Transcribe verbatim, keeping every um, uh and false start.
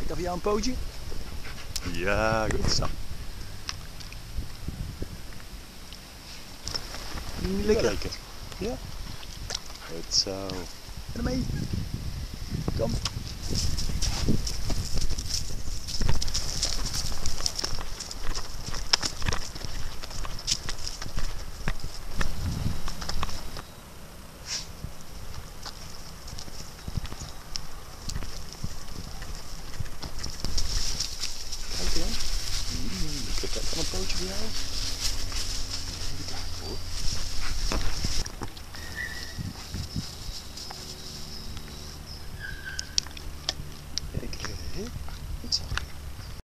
dat voor jou een pootje? Ja, goed zo. Lekker. Lekker. Ja. Goed zo. Ga ermee. Kom. Kijk dan. Mm, ik heb ook wel een pootje voor jou.